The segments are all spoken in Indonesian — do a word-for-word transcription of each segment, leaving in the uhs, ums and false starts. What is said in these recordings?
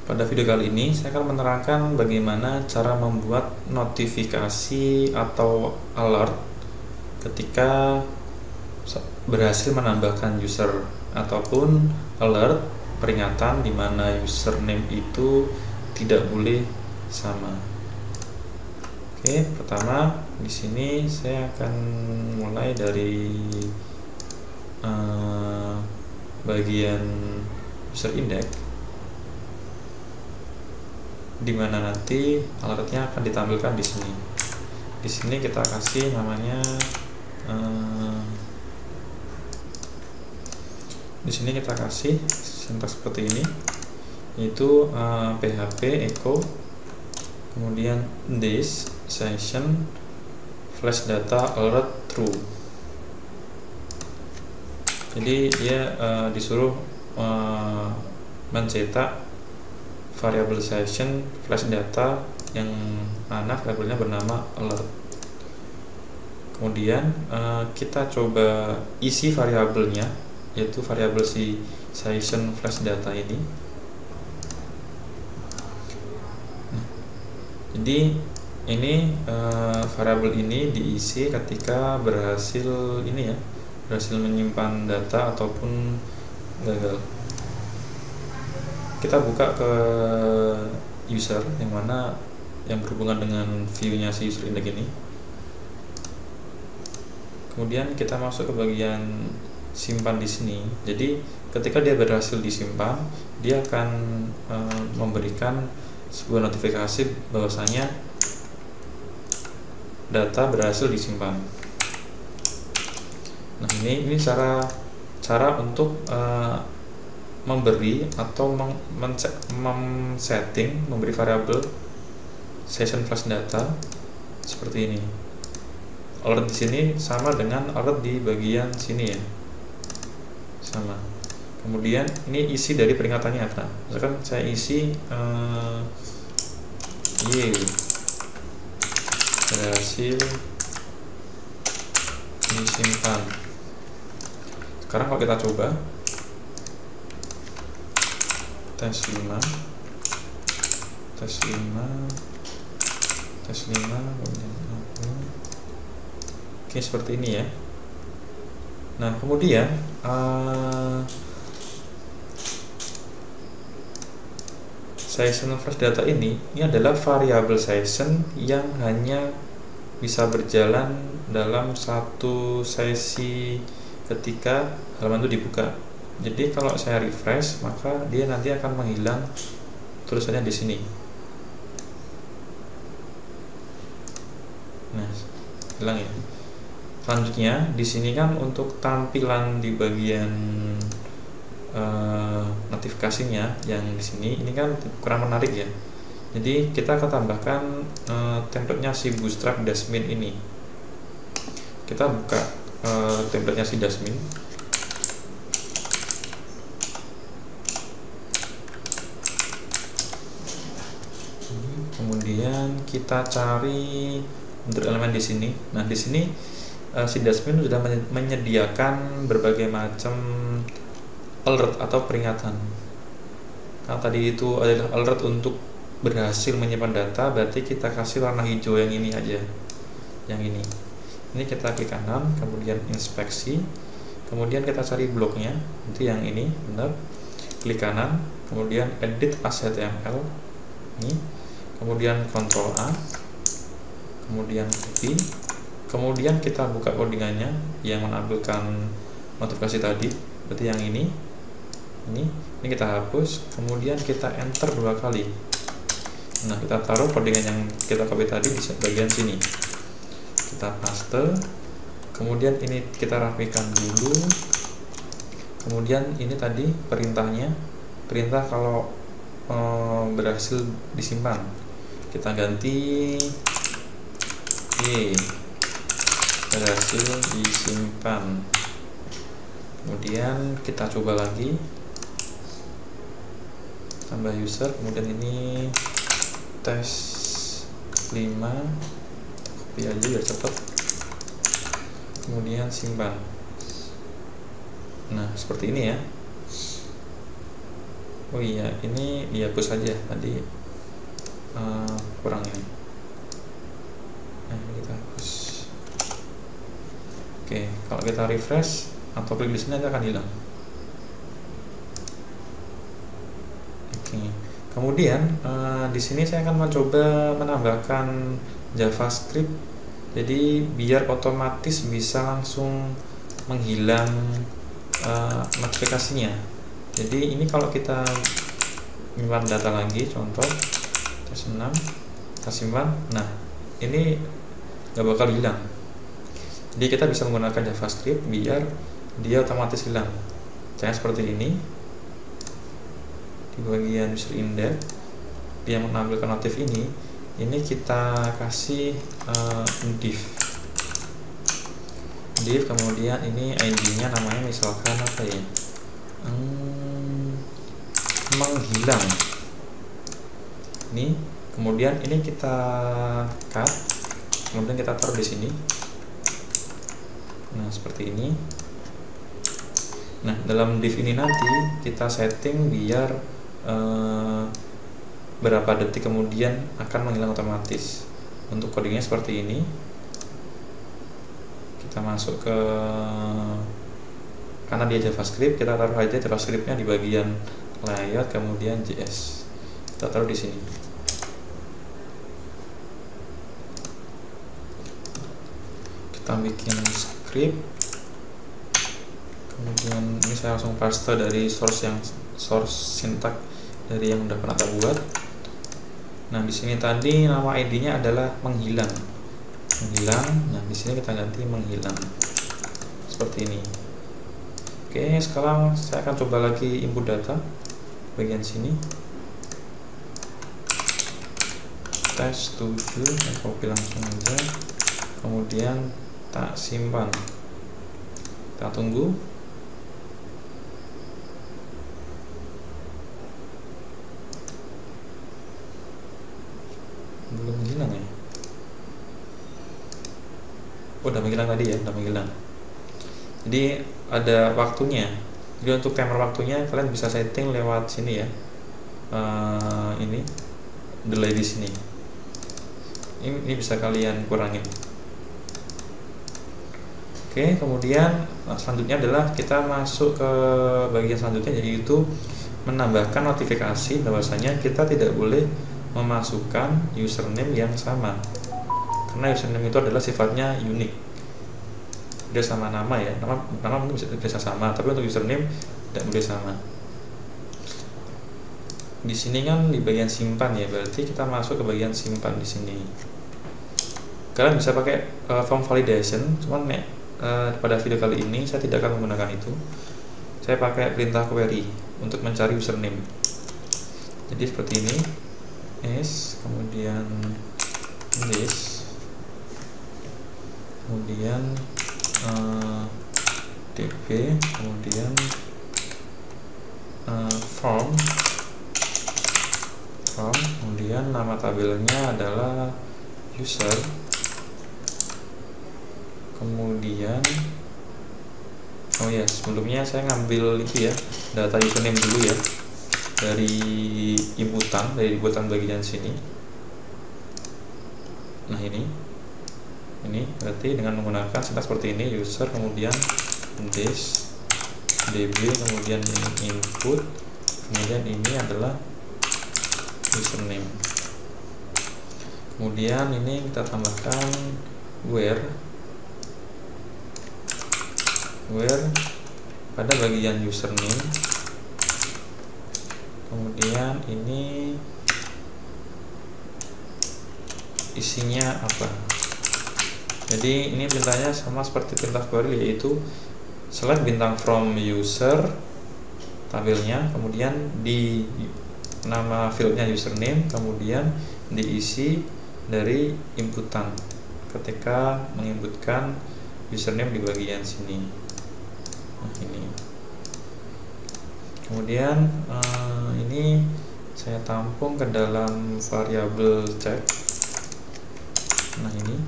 Pada video kali ini saya akan menerangkan bagaimana cara membuat notifikasi atau alert ketika berhasil menambahkan user ataupun alert peringatan di mana username itu tidak boleh sama. Oke, pertama di sini saya akan mulai dari uh, bagian user index, dimana nanti alertnya akan ditampilkan di sini. Di sini kita kasih namanya uh, di sini kita kasih sintaks seperti ini, yaitu uh, php echo kemudian this session flash data alert true. Jadi dia uh, disuruh uh, mencetak variabel session flash data yang mana variabelnya bernama alert. Kemudian uh, kita coba isi variabelnya, yaitu variabel si session flash data ini. Nah, jadi ini uh, variabel ini diisi ketika berhasil ini ya, berhasil menyimpan data ataupun gagal. Kita buka ke user yang mana yang berhubungan dengan view-nya si user index ini. Kemudian kita masuk ke bagian simpan di sini. Jadi ketika dia berhasil disimpan, dia akan e, memberikan sebuah notifikasi bahwasanya data berhasil disimpan. Nah, ini ini cara cara untuk e, memberi atau mem-setting memberi variabel session flash data seperti ini. Alert di sini sama dengan alert di bagian sini ya, sama. Kemudian ini isi dari peringatannya apa? Misalkan saya isi uh, y berhasil disimpan. Sekarang kalau kita coba tes lima tes lima tes lima oke, seperti ini ya. Nah, kemudian uh, session flash data ini ini adalah variabel session yang hanya bisa berjalan dalam satu sesi ketika halaman itu dibuka. Jadi kalau saya refresh, maka dia nanti akan menghilang tulisannya di sini. Nah, hilang ya. Selanjutnya di sini kan untuk tampilan di bagian uh, notifikasinya yang di sini ini kan kurang menarik ya. Jadi kita akan tambahkan uh, template-nya si Bootstrap Dasmin ini. Kita buka uh, template-nya si Dasmin. Kemudian kita cari untuk elemen di sini. Nah, di sini uh, si Dasmin sudah menyediakan berbagai macam alert atau peringatan. Nah, tadi itu adalah alert untuk berhasil menyimpan data, berarti kita kasih warna hijau yang ini aja. Yang ini. Ini kita klik kanan, kemudian inspeksi. Kemudian kita cari bloknya, itu yang ini, benar. Klik kanan, kemudian edit as H T M L. Ini. Kemudian Ctrl A, kemudian copy, kemudian kita buka codingannya yang menampilkan notifikasi tadi, berarti yang ini, ini, ini kita hapus, kemudian kita enter dua kali. Nah, kita taruh codingan yang kita copy tadi di bagian sini, kita paste, kemudian ini kita rapikan dulu, kemudian ini tadi perintahnya, perintah kalau e, berhasil disimpan. Kita ganti y berhasil disimpan. Kemudian kita coba lagi, tambah user, kemudian ini tes lima, copy aja biar cepat, kemudian simpan. Nah, seperti ini ya. Oh iya, ini dihapus saja tadi, uh, kurang ini. Nah, kita hapus. Oke, kalau kita refresh atau klik di sini, nanti akan hilang. Oke, kemudian uh, di sini saya akan mencoba menambahkan JavaScript, jadi biar otomatis bisa langsung menghilang uh, notifikasinya. Jadi ini kalau kita menyimpan data lagi, contoh tes enam, kita simpan, nah ini nggak bakal hilang. Jadi kita bisa menggunakan JavaScript biar dia otomatis hilang. Caranya seperti ini. Di bagian user index, dia menampilkan notif ini, ini kita kasih uh, div, div, kemudian ini I D-nya namanya misalkan apa ya, hmm, menghilang. Ini, kemudian ini kita cut, kemudian kita taruh di sini. Nah, seperti ini. Nah, dalam div ini nanti kita setting biar Uh, berapa detik kemudian akan menghilang otomatis. Untuk codingnya seperti ini, kita masuk ke, karena dia JavaScript, kita taruh aja JavaScriptnya di bagian layout, kemudian J S kita taruh di sini. Kita bikin script, kemudian ini saya langsung paste dari source yang source syntax dari yang udah pernah kita buat. Nah, di sini tadi nama I D-nya adalah menghilang. Menghilang. Nah, di sini kita ganti menghilang. Seperti ini. Oke, sekarang saya akan coba lagi input data bagian sini. Tes tujuh, saya copy langsung aja. Kemudian tak simpan. Kita tunggu. Belum menghilang ya. Oh, udah menghilang tadi ya, udah menghilang. Jadi ada waktunya. Jadi untuk timer waktunya kalian bisa setting lewat sini ya. Uh, ini delay di sini. Ini, ini bisa kalian kurangin. Oke, kemudian nah, selanjutnya adalah kita masuk ke bagian selanjutnya, yaitu menambahkan notifikasi bahwasanya kita tidak boleh memasukkan username yang sama, karena username itu adalah sifatnya unik. Dia sama nama ya, nama nama mungkin bisa, bisa sama, tapi untuk username tidak boleh sama. Di sini kan di bagian simpan ya, berarti kita masuk ke bagian simpan di sini. Kalian bisa pakai uh, form validation, cuman nih, uh, pada video kali ini saya tidak akan menggunakan itu. Saya pakai perintah query untuk mencari username. Jadi seperti ini. S, kemudian this, kemudian uh, db, kemudian uh, form, form, kemudian nama tabelnya adalah user, kemudian oh ya, sebelumnya saya ngambil itu ya, data username dulu ya, dari inputan, dari inputan bagian sini. Nah, ini ini berarti dengan menggunakan sintaks seperti ini, user, kemudian this, db, kemudian ini input, kemudian ini adalah username. Kemudian ini kita tambahkan where, where pada bagian username. Kemudian ini isinya apa. Jadi ini perintahnya sama seperti perintah query, yaitu select bintang from user tabelnya, kemudian di nama fieldnya username, kemudian diisi dari inputan ketika menginputkan username di bagian sini. Nah, ini. Kemudian uh, ini saya tampung ke dalam variabel check. Nah, ini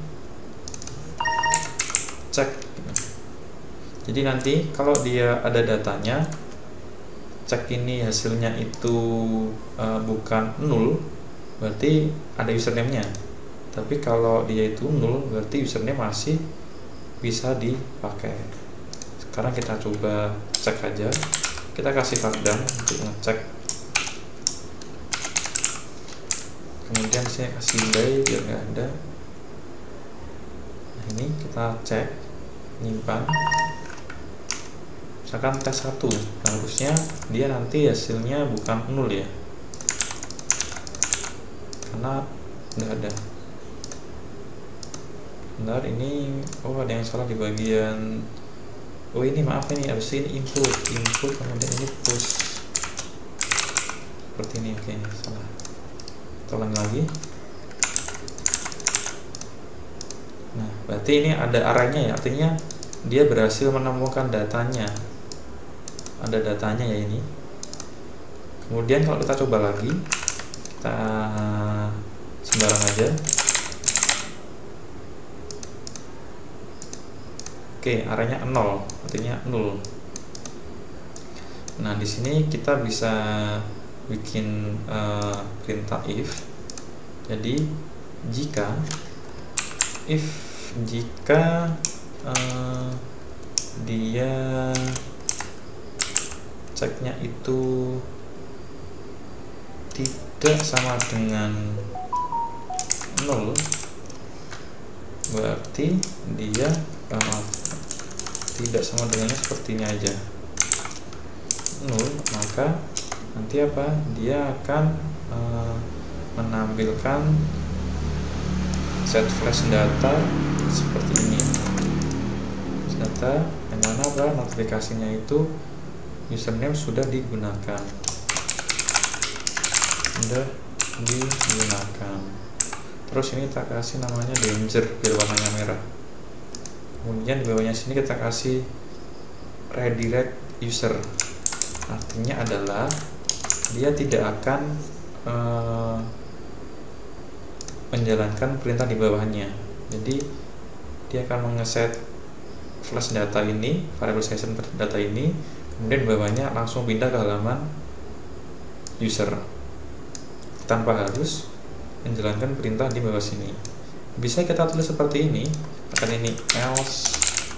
check. Jadi nanti kalau dia ada datanya, cek ini hasilnya itu uh, bukan nol, berarti ada username-nya. Tapi kalau dia itu nol, berarti username masih bisa dipakai. Sekarang kita coba cek aja. Kita kasih fakdan untuk ngecek. Kemudian saya kasih by biar nggak ada. Nah, ini kita cek, nyimpan. Misalkan tes satu, harusnya dia nanti hasilnya bukan nol ya, karena udah ada. Bentar, ini oh ada yang salah di bagian, oh ini maaf ini harus ini input input kemudian ini push seperti ini. Oke, ini salah, tolong lagi. Nah, berarti ini ada arahnya ya, artinya dia berhasil menemukan datanya, ada datanya ya ini. Kemudian kalau kita coba lagi, kita sembarang aja. Oke, arahnya nol, artinya nol. Nah, di sini kita bisa bikin uh, perintah if. Jadi jika if jika uh, dia ceknya itu tidak sama dengan nol, berarti dia uh, tidak sama dengannya seperti ini aja, nol, maka nanti apa, dia akan uh, menampilkan set flash data seperti ini, data yang mana apa, notifikasinya itu username sudah digunakan, sudah digunakan. Terus ini kita kasih namanya danger biar warnanya merah. Kemudian di bawahnya sini kita kasih redirect user, artinya adalah dia tidak akan uh, menjalankan perintah di bawahnya. Jadi dia akan mengeset flash data ini, variable session data ini, kemudian di bawahnya langsung pindah ke halaman user tanpa harus menjalankan perintah di bawah sini. Bisa kita tulis seperti ini, akan ini else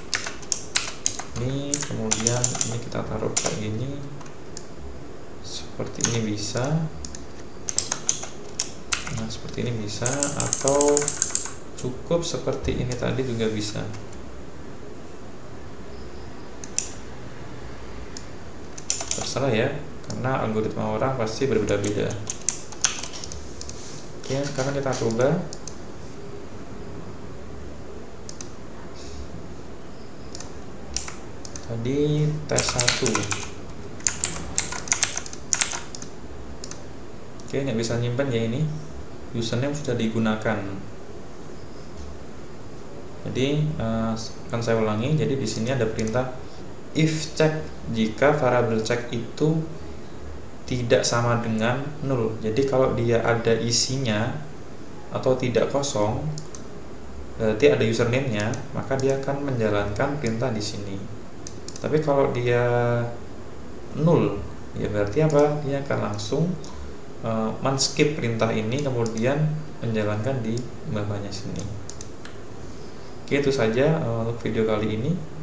ini, kemudian ini kita taruh kayak gini, seperti ini bisa. Nah, seperti ini bisa, atau cukup seperti ini tadi juga bisa. Terserah ya, karena algoritma orang pasti berbeda-beda. Oke, sekarang kita coba. Tadi tes satu. Oke, nggak bisa nyimpan ya ini. Username sudah digunakan. Jadi uh, akan saya ulangi. Jadi di sini ada perintah if check jika variable check itu tidak sama dengan nol. Jadi kalau dia ada isinya atau tidak kosong, berarti ada username-nya, maka dia akan menjalankan perintah di sini. Tapi kalau dia nol, ya berarti apa? Dia akan langsung uh, men-skip perintah ini, kemudian menjalankan di bawahnya sini. Oke, itu saja uh, untuk video kali ini.